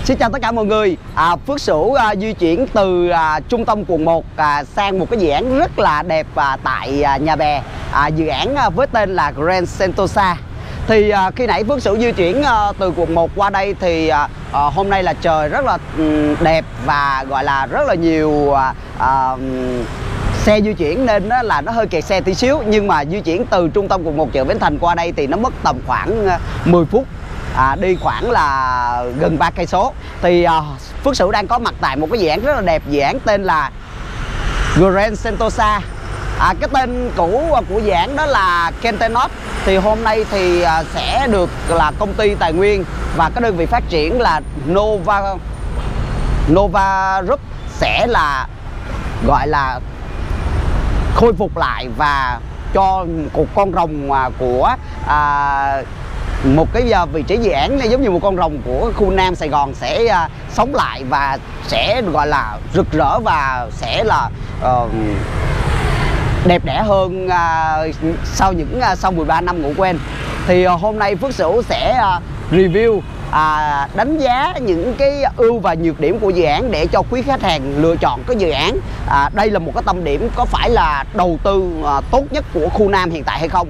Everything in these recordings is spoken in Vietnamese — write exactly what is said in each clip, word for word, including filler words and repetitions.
Xin chào tất cả mọi người. à, Phước Sửu à, di chuyển từ à, trung tâm quận một à, sang một cái dự án rất là đẹp à, tại à, Nhà Bè, à, dự án à, với tên là Grand Sentosa. Thì à, khi nãy Phước Sửu di chuyển à, từ quận một qua đây thì à, à, hôm nay là trời rất là um, đẹp và gọi là rất là nhiều à, à, xe di chuyển nên đó là nó hơi kẹt xe tí xíu. Nhưng mà di chuyển từ trung tâm quận một chợ Bến Thành qua đây thì nó mất tầm khoảng à, mười phút. À, đi khoảng là gần ba cây số. Thì à, Phước Sửu đang có mặt tại một cái dự án rất là đẹp, dự án tên là Grand Sentosa. à, Cái tên cũ của dự án đó là Kentenot. Thì hôm nay thì à, sẽ được là công ty tài nguyên và cái đơn vị phát triển là Nova Nova Group sẽ là gọi là khôi phục lại và cho một con rồng của à, một cái vị trí dự án này giống như một con rồng của khu Nam Sài Gòn sẽ uh, sống lại và sẽ gọi là rực rỡ và sẽ là uh, đẹp đẽ hơn uh, sau những uh, sau mười ba năm ngủ quên. Thì uh, hôm nay Phước Sửu sẽ uh, review À, đánh giá những cái ưu và nhược điểm của dự án để cho quý khách hàng lựa chọn cái dự án. à, Đây là một cái tâm điểm có phải là đầu tư à, tốt nhất của khu Nam hiện tại hay không.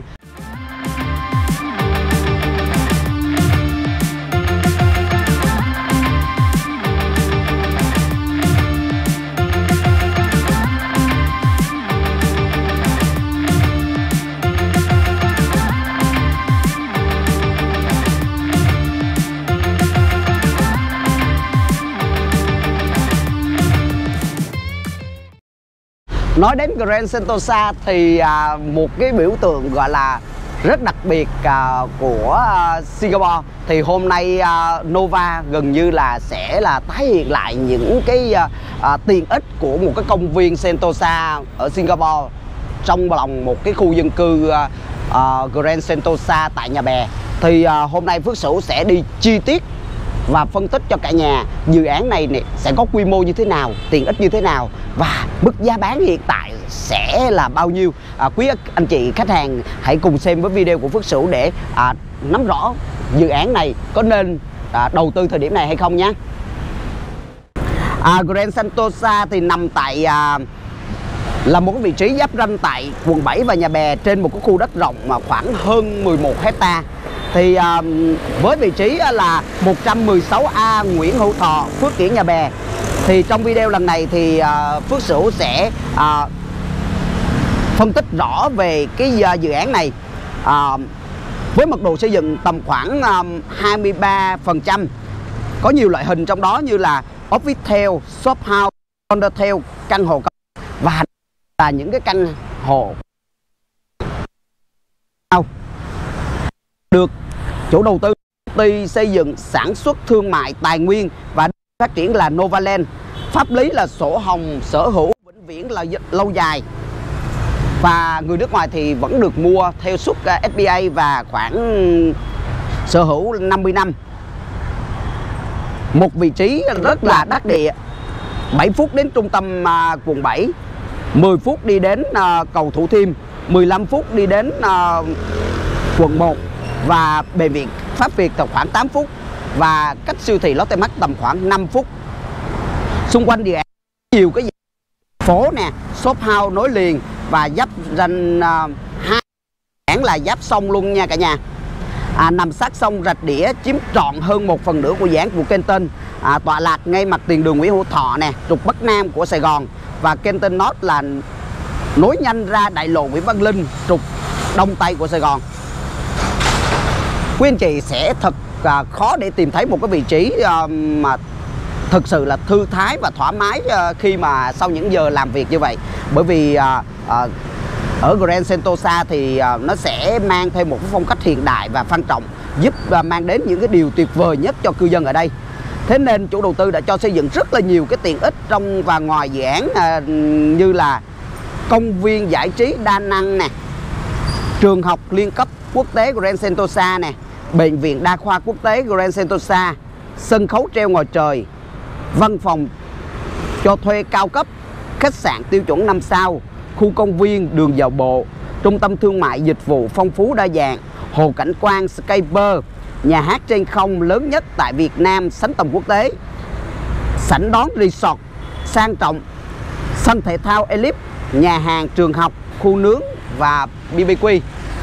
Nói đến Grand Sentosa thì à, một cái biểu tượng gọi là rất đặc biệt à, của à, Singapore. Thì hôm nay à, Nova gần như là sẽ là tái hiện lại những cái à, à, tiện ích của một cái công viên Sentosa ở Singapore trong lòng một cái khu dân cư à, à, Grand Sentosa tại Nhà Bè. Thì à, hôm nay Phước Sửu sẽ đi chi tiết và phân tích cho cả nhà dự án này, này sẽ có quy mô như thế nào, tiện ích như thế nào và mức giá bán hiện tại sẽ là bao nhiêu. à, Quý anh chị khách hàng hãy cùng xem với video của Phước Sửu để à, nắm rõ dự án này có nên à, đầu tư thời điểm này hay không nhé. à, Grand Sentosa thì nằm tại à, là một cái vị trí giáp ranh tại quận bảy và Nhà Bè trên một cái khu đất rộng mà khoảng hơn mười một hecta. Thì à, với vị trí là một trăm mười sáu A Nguyễn Hữu Thọ, Phước Kiển, Nhà Bè. Thì trong video lần này thì à, Phước Sửu sẽ à, phân tích rõ về cái à, dự án này. à, Với mật độ xây dựng tầm khoảng à, hai mươi ba phần trăm. Có nhiều loại hình trong đó như là office, shop house, condotel, căn hộ và là những cái căn hộ được chủ đầu tư công ty xây dựng sản xuất thương mại tài nguyên và phát triển là Novaland. Pháp lý là sổ hồng sở hữu vĩnh viễn là lâu dài và người nước ngoài thì vẫn được mua theo suất ép pê a và khoảng sở hữu năm mươi năm. Một vị trí rất là đắc địa, bảy phút đến trung tâm uh, quận bảy, mười phút đi đến uh, cầu Thủ Thiêm, mười lăm phút đi đến uh, quận một và bệnh viện Pháp Việt tầm khoảng tám phút và cách siêu thị Lotte Mart tầm khoảng năm phút. Xung quanh dự án nhiều cái phố nè, shop house nối liền và giáp ranh uh, hai dự án là giáp sông luôn nha cả nhà. À, nằm sát sông Rạch Đĩa chiếm trọn hơn một phần nửa của dự án của Kenton. à, Tọa lạc ngay mặt tiền đường Nguyễn Hữu Thọ nè, trục Bắc Nam của Sài Gòn. Và Kentenot là nối nhanh ra đại lộ Nguyễn Văn Linh, trục Đông Tây của Sài Gòn. Quý anh chị sẽ thật à, khó để tìm thấy một cái vị trí à, mà thực sự là thư thái và thoải mái à, khi mà sau những giờ làm việc như vậy. Bởi vì à, à, ở Grand Sentosa thì à, nó sẽ mang thêm một cái phong cách hiện đại và sang trọng, giúp à, mang đến những cái điều tuyệt vời nhất cho cư dân ở đây. Thế nên chủ đầu tư đã cho xây dựng rất là nhiều cái tiện ích trong và ngoài dự án, à, như là công viên giải trí đa năng nè, trường học liên cấp quốc tế Grand Sentosa nè, bệnh viện đa khoa quốc tế Grand Sentosa, sân khấu treo ngoài trời, văn phòng cho thuê cao cấp, khách sạn tiêu chuẩn năm sao, khu công viên, đường dạo bộ, trung tâm thương mại dịch vụ phong phú đa dạng, hồ cảnh quan, Skyper, nhà hát trên không lớn nhất tại Việt Nam, sánh tầm quốc tế, sảnh đón resort sang trọng, sân thể thao Ellipse, nhà hàng, trường học, khu nướng và bê bê quy.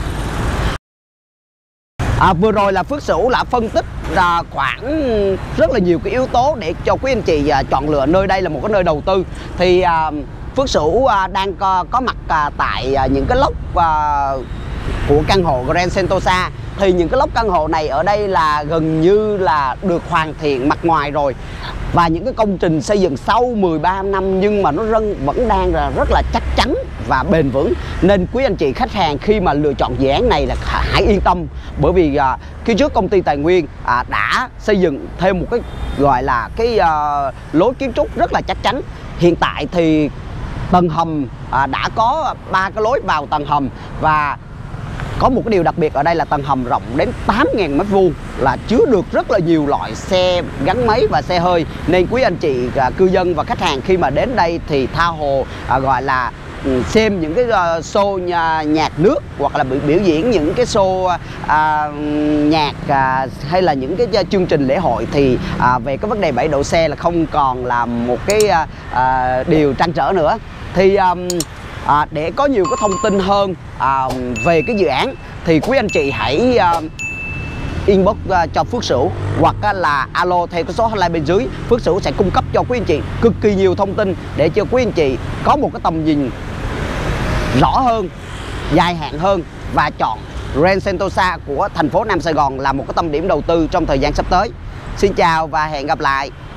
À, vừa rồi là Phước Sửu đã phân tích à, khoảng rất là nhiều cái yếu tố để cho quý anh chị à, chọn lựa nơi đây là một cái nơi đầu tư. Thì à, Phước Sửu à, đang có, có mặt à, tại à, những cái lốc à, của căn hộ Grand Sentosa. Thì những cái lốc căn hộ này ở đây là gần như là được hoàn thiện mặt ngoài rồi, và những cái công trình xây dựng sau mười ba năm nhưng mà nó vẫn vẫn đang là rất là chắc chắn và bền vững. Nên quý anh chị khách hàng khi mà lựa chọn dự án này là hãy yên tâm, bởi vì à, khi trước công ty Tài Nguyên à, đã xây dựng thêm một cái gọi là cái à, lối kiến trúc rất là chắc chắn. Hiện tại thì tầng hầm à, đã có ba cái lối vào tầng hầm, và có một cái điều đặc biệt ở đây là tầng hầm rộng đến tám nghìn mét vuông, là chứa được rất là nhiều loại xe gắn máy và xe hơi. Nên quý anh chị à, cư dân và khách hàng khi mà đến đây thì tha hồ à, gọi là xem những cái uh, show nhà, nhạc nước, hoặc là biểu diễn những cái show uh, nhạc uh, hay là những cái chương trình lễ hội, thì uh, về cái vấn đề bảy độ xe là không còn là một cái uh, uh, điều trăn trở nữa. Thì um, À, để có nhiều cái thông tin hơn à, về cái dự án thì quý anh chị hãy à, inbox à, cho Phước Sửu, hoặc à, là alo theo cái số hotline bên dưới. Phước Sửu sẽ cung cấp cho quý anh chị cực kỳ nhiều thông tin để cho quý anh chị có một cái tầm nhìn rõ hơn, dài hạn hơn, và chọn Grand Sentosa của thành phố Nam Sài Gòn là một cái tâm điểm đầu tư trong thời gian sắp tới. Xin chào và hẹn gặp lại.